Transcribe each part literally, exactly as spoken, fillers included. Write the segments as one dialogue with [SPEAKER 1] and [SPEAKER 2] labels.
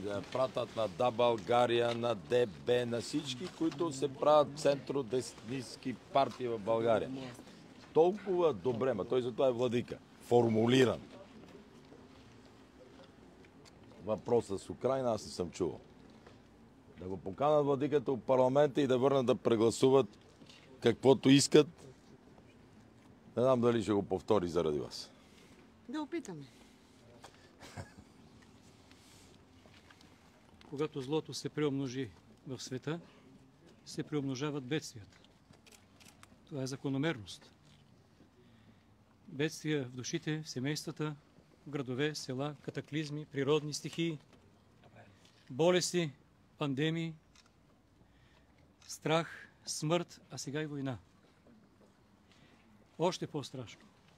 [SPEAKER 1] да я пратят на Да България, на Д Б, на всички, които се правят центро-деснистки партии в България. Толкова добре, ма той затова е владика. Формулиран. Въпросът с Украйна аз не съм чувал. Да го поканат владиката от парламента и да върнат да прегласуват каквото искат. Не знам дали ще го повтори заради вас.
[SPEAKER 2] Да опитаме.
[SPEAKER 3] Когато злото се преумножи в света, се преумножават бедствията. Това е закономерност. Бедствия в душите, в семействата, в градове, села, катаклизми, природни стихии, болести, пандемии, страх, смърт, а сега и война. Още по-страшно.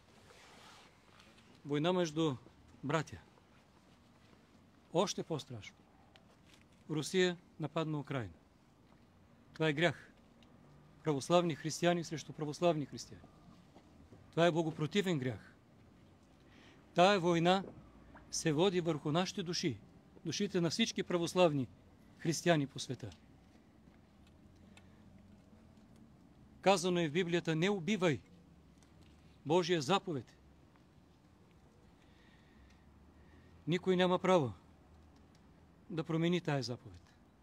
[SPEAKER 3] Война между братя. Още по-страшно. Русия нападна Украйна. Това е грях. Православни християни срещу православни християни. Това е богопротивен грях. Тая война се води върху нашите души, душите на всички православни християни по света. Казано е в Библията: не убивай. Божия заповед. Никой няма право да промени тая заповед.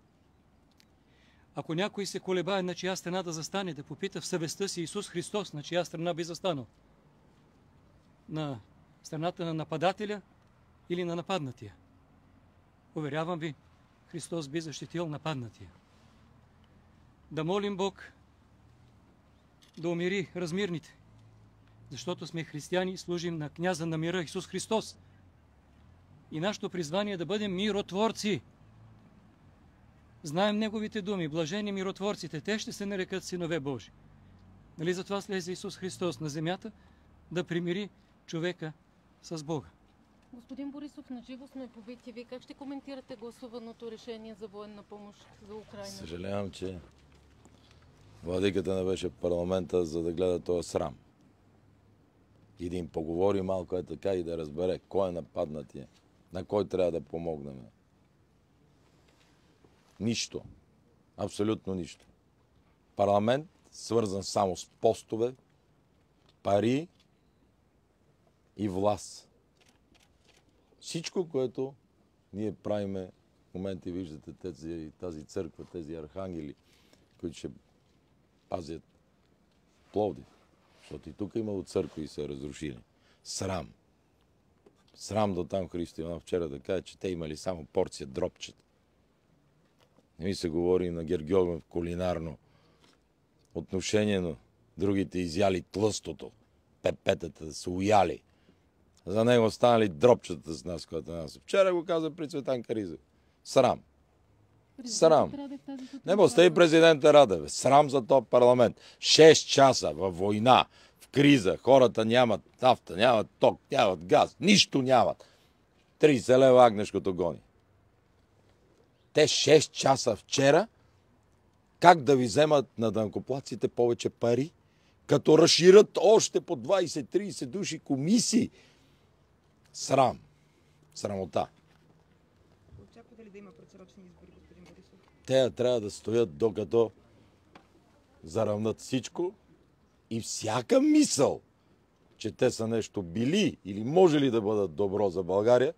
[SPEAKER 3] Ако някой се колебае на чия страна да застане, да попита в съвестта си Исус Христос на чия страна би застанал. На страната на нападателя или на нападнатия. Уверявам ви, Христос би защитил нападнатия. Да молим Бог да умири размирните, защото сме християни и служим на княза на мира Исус Христос. И нашето призвание е да бъдем миротворци. Знаем Неговите думи: блажени миротворците, те ще се нарекат синове Божи. Нали затова слезе Исус Христос на земята да примири човека с Бога?
[SPEAKER 4] Господин Борисов, на живо сме по Би Ти Ви. Как ще коментирате гласуваното решение за военна помощ за Украйна?
[SPEAKER 1] Съжалявам, че владиката не беше в парламента, за да гледа този срам. И да им поговори малко е така и да разбере кой е нападнатия, на кой трябва да помогнем. Нищо. Абсолютно нищо. Парламент, свързан само с постове, пари и власт. Всичко, което ние правиме, в момента виждате тези, тази църква, тези архангели, които ще пазят Пловдив. Защото и тук имало църкви и се разрушили. Срам. Срам до там Христо Иванов вчера да каже, че те имали само порция дропчета. Не ми се говори на Гергьовен кулинарно отношение, но другите изяли тлъстото, пепетата да са уяли. За него останали дропчета с нас, когато нас. Вчера го каза при Цветан Каризов. Срам. Срам. Не му остави президента Радев. Срам за този парламент. Шест часа във война, в криза. Хората нямат нафта, нямат ток, нямат газ. Нищо нямат. трийсет лева агнешкото гони. Те шест часа вчера как да ви вземат на данъкоплатците повече пари, като разширят още по двайсет-трийсет души комисии. Срам. Срамота.
[SPEAKER 2] Очаквате ли да има предсрочни избори, господин Борисов?
[SPEAKER 1] Те трябва да стоят докато заравнат всичко и всяка мисъл, че те са нещо били или може ли да бъдат добро за България,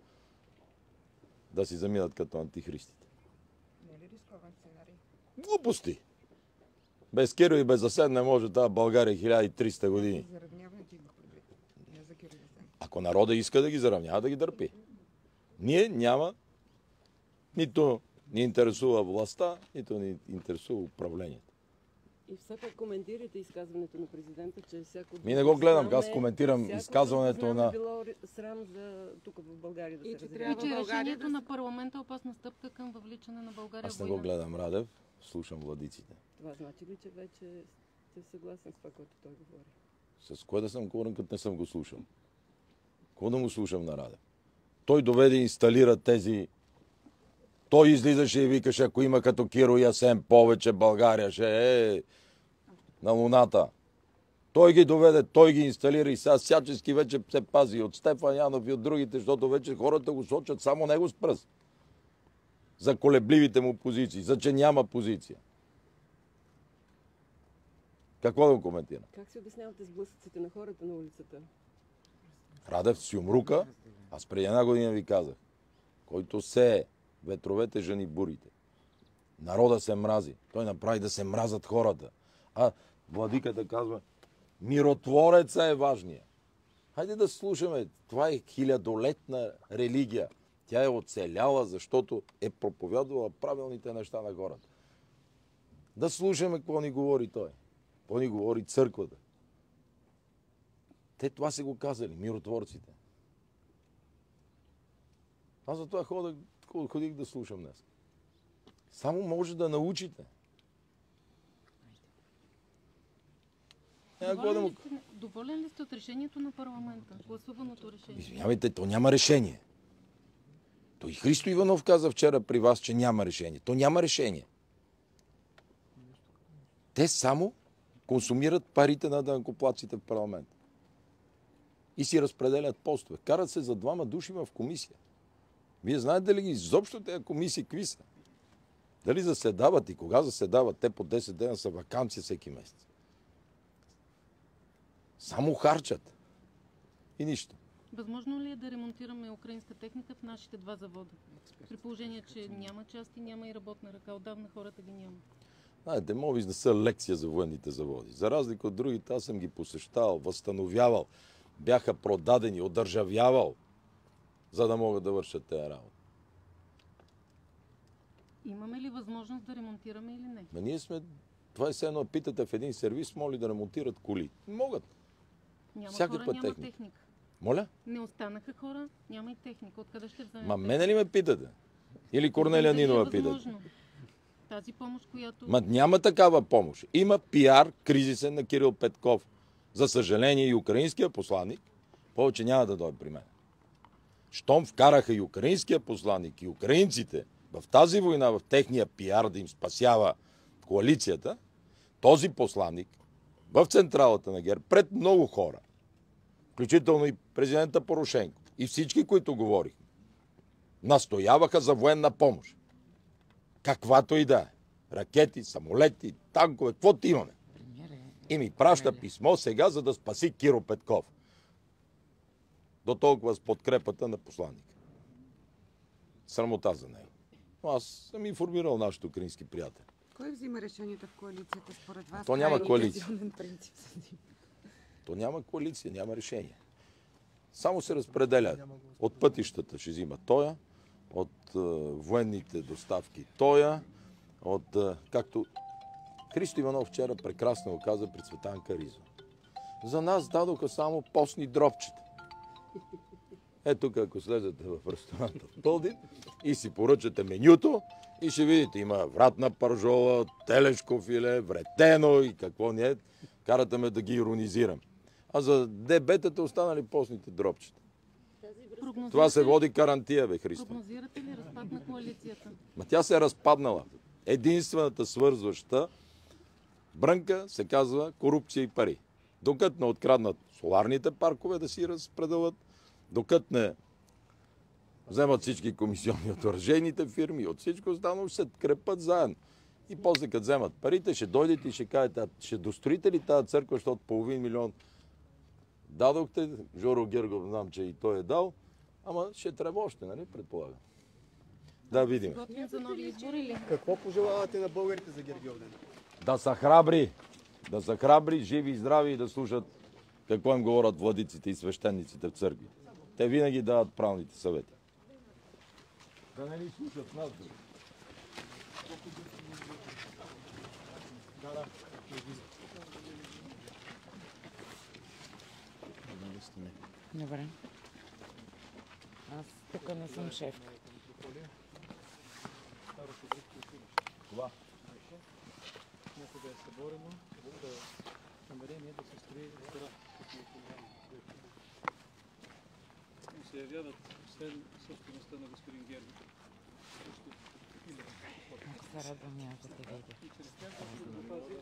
[SPEAKER 1] да си заминат като антихристите.
[SPEAKER 2] Не е ли рискован сценарий?
[SPEAKER 1] Глупости. Без Киро и без Асен не може тази България хиляда и триста години.
[SPEAKER 2] Заравняването има предвид. Не за Киро и Асен.
[SPEAKER 1] Ако народа иска да ги заравнява, да ги дърпи. Ние няма, нито ни интересува властта, нито ни интересува управлението.
[SPEAKER 5] И все пак коментирате изказването на президента, че всяко...
[SPEAKER 1] Ми не го гледам, аз
[SPEAKER 5] е-
[SPEAKER 1] коментирам изказването на...
[SPEAKER 5] било срам за тук в България да
[SPEAKER 2] И
[SPEAKER 5] се
[SPEAKER 2] че
[SPEAKER 5] разрешава.
[SPEAKER 4] И че
[SPEAKER 2] България
[SPEAKER 4] решението
[SPEAKER 2] да-
[SPEAKER 4] на парламента е опасна стъпка към въвличане на България
[SPEAKER 1] Аз
[SPEAKER 4] в
[SPEAKER 1] не
[SPEAKER 4] война.
[SPEAKER 1] го гледам, Радев, слушам владиците.
[SPEAKER 5] Това значи ли, че вече сте съгласен с това, което той говори?
[SPEAKER 1] С кое да съм говорен, като не съм го слушал? Какво да му слушам на Радев? Той доведе и инсталира тези... Той излизаше и викаше, ако има като Киро и Асен повече, България ще е на Луната. Той ги доведе, той ги инсталира и сега всячески вече се пази от Стефан Янов и от другите, защото вече хората го сочат само него с пръст. за колебливите му позиции, за че няма позиция. Какво да го коментирам?
[SPEAKER 5] Как си обяснявате сблъсъците на хората на улицата?
[SPEAKER 1] Радев с юмрука, аз преди една година ви казах, който сее ветровете, жени бурите. Народа се мрази. Той направи да се мразат хората. А владиката казва, миротвореца е важния. Хайде да слушаме. Това е хилядолетна религия. Тя е оцеляла, защото е проповядвала правилните неща на хората. Да слушаме какво ни говори той. Какво ни говори църквата. Те това са го казали, миротворците. Аз за това ходих, ходих да слушам днес. Само може да научите.
[SPEAKER 4] Доволен, ли сте, доволен ли сте от решението на парламента? Гласуваното решение?
[SPEAKER 1] Извинявайте, то няма решение. То и Христо Иванов каза вчера при вас, че няма решение. То няма решение. Те само консумират парите на данъкоплатците в парламента. И си разпределят постове. Карат се за двама души в комисия. Вие знаете ли ги изобщо тези комисии какви са? Дали заседават и кога заседават? Те по десет дена са ваканция всеки месец. Само харчат. И нищо.
[SPEAKER 4] Възможно ли е да ремонтираме украинска техника в нашите два завода? При положение, че няма части, няма и работна ръка. Отдавна хората ги няма.
[SPEAKER 1] Знаете, мовиш да са лекция за военните заводи. За разлика от другите, аз съм ги посещавал, възстановявал. Бяха продадени, одържавявал, за да могат да вършат тези работи.
[SPEAKER 4] Имаме ли възможност да ремонтираме или не?
[SPEAKER 1] Ма ние сме... Това е все едно, питате в един сервис, моли да ремонтират коли. Могат.
[SPEAKER 4] Няма
[SPEAKER 1] Всякаква
[SPEAKER 4] хора, няма
[SPEAKER 1] техника.
[SPEAKER 4] техника.
[SPEAKER 1] Моля?
[SPEAKER 4] Не останаха хора, няма и техника. Откъде ще вземем?
[SPEAKER 1] Ма мене ли ме питате? Или Корнелия Нинова питате?
[SPEAKER 4] Тази помощ, която...
[SPEAKER 1] Ма няма такава помощ. Има пиар кризисен на Кирил Петков. За съжаление и украинския посланник повече няма да дойде при мен. Щом вкараха и украинския посланник и украинците в тази война, в техния пиар да им спасява коалицията, този посланник в централата на ГЕРБ пред много хора, включително и президента Порошенко и всички, които говорих, настояваха за военна помощ. Каквато и да е. Ракети, самолети, танкове, каквото имаме. И ми праща писмо сега, за да спаси Киро Петков. До толкова с подкрепата на посланника. Срамота за него. Но аз съм информирал нашите украински приятели.
[SPEAKER 2] Кой взима решенията в коалицията според вас?
[SPEAKER 1] То няма
[SPEAKER 2] Това е
[SPEAKER 1] коалиция.
[SPEAKER 2] ротационен принцип.
[SPEAKER 1] То няма коалиция, няма решение. Само се разпределят. От пътищата ще взима тоя, от е, военните доставки тоя, от, е, както Христо Иванов вчера прекрасно го каза пред Цветанка Ризо. За нас дадоха само постни дропчета. Е, тук ако слезете в ресторанта в Пловдив и си поръчате менюто, и ще видите, има вратна пържола, телешко филе, вретено и какво не е. Карате ме да ги иронизирам. А за дебетата останали постните дропчета. Това се води карантия, бе, Христо.
[SPEAKER 4] Прогнозирате ли разпад на коалицията?
[SPEAKER 1] Ма тя се е разпаднала. Единствената свързваща брънка се казва корупция и пари. Докато не откраднат соларните паркове да си разпределят, докато не вземат всички комисионни от оръжейните фирми, от всичко останало ще се крепат заедно. И после като вземат парите, ще дойдете и ще кажете, ще достроите ли тази църква, защото половин милион дадохте, Жоро Гергов знам, че и той е дал, ама ще трябва още, нали, предполагам. Да видим.
[SPEAKER 4] Готвим за нови избори ли?
[SPEAKER 6] Какво пожелавате на българите за Гергьовден?
[SPEAKER 1] Да са храбри, да са храбри, живи и здрави и да слушат какво им говорят владиците и свещениците в църкви. Те винаги дават правилните съвети. Да не ни слушат нас.
[SPEAKER 7] Добре. Аз тук не съм шефка.
[SPEAKER 1] Това.
[SPEAKER 3] Нека да е съборено, да намерение да се строи ресторан. И се явяват след собствеността на господин Герби.
[SPEAKER 7] Много се радвам и аз да те видя.
[SPEAKER 3] И чрез тях да се запази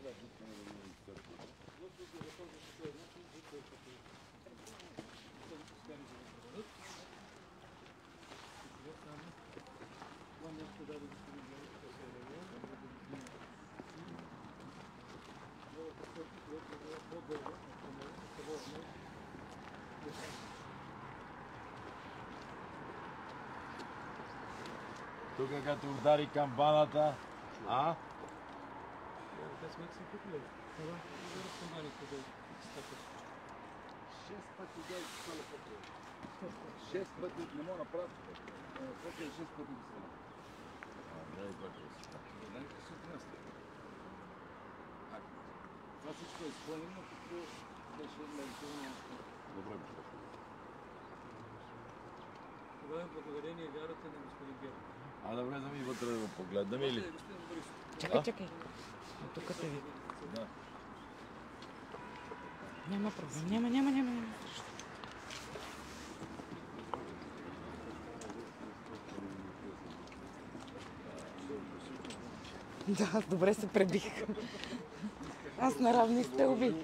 [SPEAKER 1] Тук като удари камбаната, а?
[SPEAKER 6] Шест пъти дойде да стане по-добре. Шест пъти не мога да направя. После шест пъти да стане. Това всичко е изпълнено, като беше медитирано. Добре.
[SPEAKER 3] Това е благодарение вярата на господин Геров.
[SPEAKER 1] А да влезем и вътре да го погледнем или?
[SPEAKER 7] Чакай, чакай. Тук те ви.
[SPEAKER 1] Да.
[SPEAKER 7] Няма проблем. Няма, няма, няма, няма. Да, добре се пребих. Аз на равни стълби.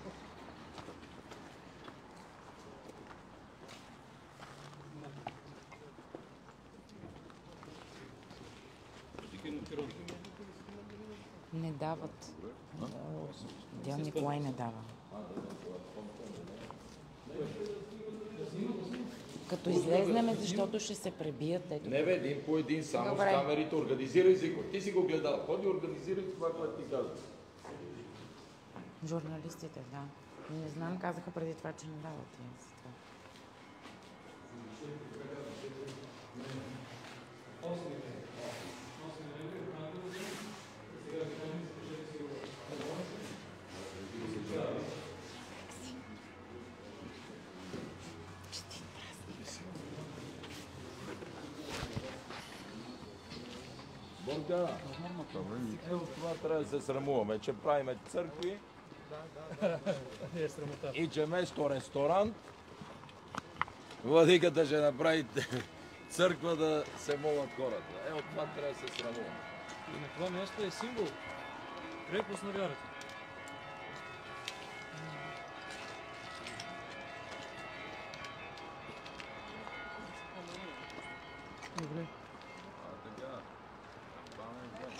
[SPEAKER 7] Не дават. Дял Николай не дава. Като излезнеме, защото ще се пребият. Ето.
[SPEAKER 1] Не бе, един по един, само
[SPEAKER 7] Добре.
[SPEAKER 1] с камерите, организирай си го. Ти си го гледал. Ходи, организирай това, което ти казваш.
[SPEAKER 7] Журналистите, да. Не знам, казаха преди това, че не дават. И за това.
[SPEAKER 1] Борка, ево това трябва да се срамуваме, че правиме църкви
[SPEAKER 3] Не е срамота.
[SPEAKER 1] и че вместо ресторант владиката ще направи църква да се молят хората. Ево това трябва да се срамуваме.
[SPEAKER 3] И на това място е символ. Крепост на вярата. Добре.
[SPEAKER 1] А така, памен ден.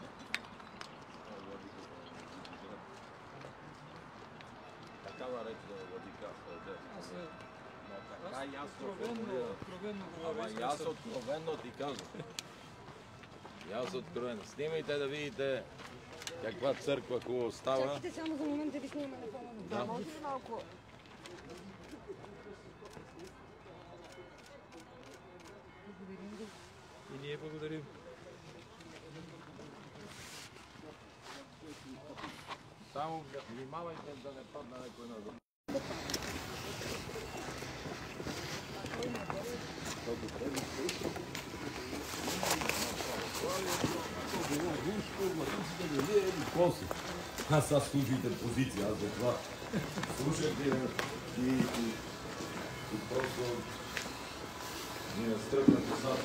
[SPEAKER 1] Така наречена владика.
[SPEAKER 3] Аз е...
[SPEAKER 1] Така
[SPEAKER 3] Аз
[SPEAKER 1] ясно
[SPEAKER 3] откровенно,
[SPEAKER 1] формулира.
[SPEAKER 3] откровенно говоря.
[SPEAKER 1] Ама и
[SPEAKER 3] искам
[SPEAKER 1] аз
[SPEAKER 3] съм-
[SPEAKER 1] откровенно ти казвам. И аз откровенно. Снимайте да видите каква църква хубаво става.
[SPEAKER 2] Чакайте само за момент да ви снимаме на фона.
[SPEAKER 1] Да.
[SPEAKER 2] Може ли малко?
[SPEAKER 3] И ние благодарим.
[SPEAKER 1] Само внимавайте да не падне някой назад. Аз аз слушайте позиция, аз за това слушах и, и, и, и просто ми настръгна косата.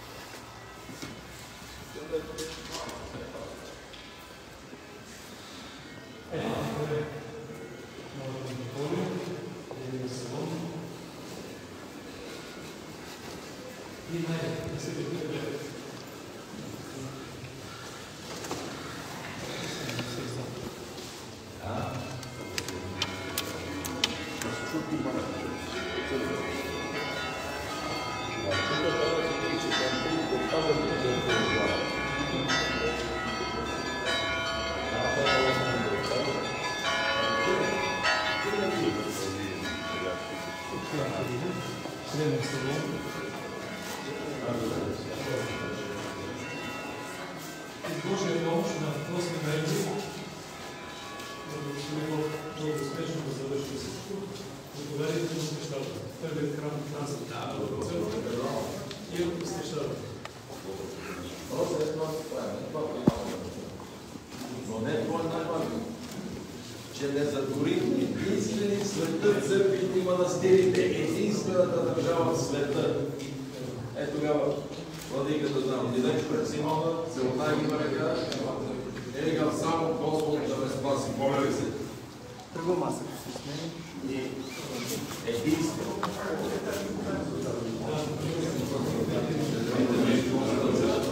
[SPEAKER 3] Божия помощ на осми ноември да успешно да завърши всичко. Заповядайте на посвещаване. Първият храм на Францията. Църква и от посвещаване.
[SPEAKER 1] Но не това е най-важно, че не затвори единствени в света църквите и манастирите, единствената държава в света. Е тогава владиката знам, идеш пред Симона, целта ги на река, е викам само Господ да ме спаси, моля ви се.
[SPEAKER 6] Тръгва масата си смени.
[SPEAKER 1] И единствено.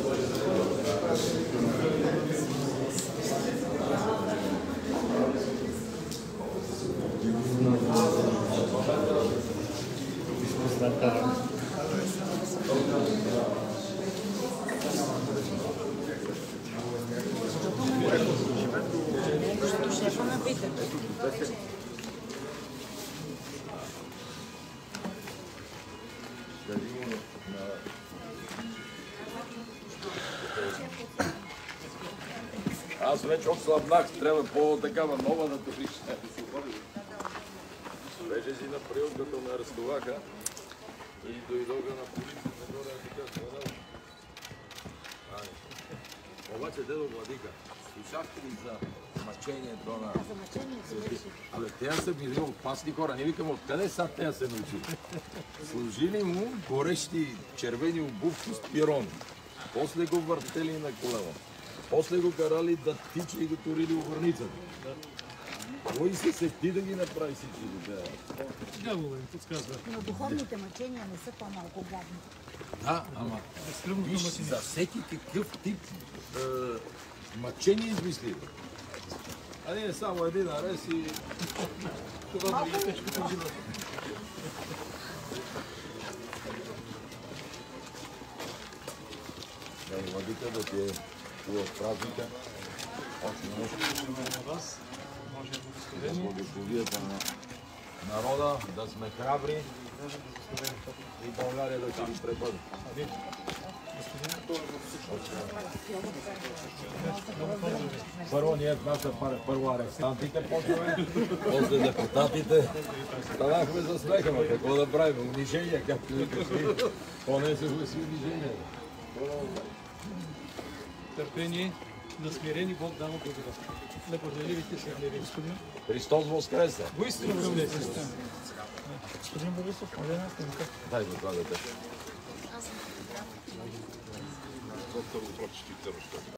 [SPEAKER 1] Аз вече отслабнах, трябва по-такава нова да топиш. Вече си направил, като ме арестуваха и дойдоха на полицията, горе така хванал. Обаче, дедо Владика, слушахте ли за мъчението на...
[SPEAKER 8] За мъчение се беше.
[SPEAKER 1] Абе, те са били опасни хора. Не викам, откъде са те се научили? Служили му горещи червени обувки с пирони. После го въртели на колело. После го карали да тича и го турили в върницата. Кой се сети да ги направи всички?
[SPEAKER 3] Дявола им подсказва.
[SPEAKER 8] Но духовните мъчения не са по-малко гадни.
[SPEAKER 1] Да, ама виж, за всеки какъв тип е, мъчение измисли. А не само един арест и... Това да ги тежкото живота. Да, Владика, да ти е хубав празника. Още нещо на вас. Може да благословията на народа, да сме храбри и България да се ги препъде. Първо ние в нашата пара, първо арестантите почваме, после депутатите. Станахме за смеха, но какво да правим? Унижение, както ви кажи. Понесехме си унижение.
[SPEAKER 3] Търпение, на смирени Бог дава благодат. На горделивите се гневи, господин.
[SPEAKER 1] Христос воскресе!
[SPEAKER 3] Воистина воскресе!
[SPEAKER 9] Господин Борисов, може една снимка?
[SPEAKER 1] Дай го това дете.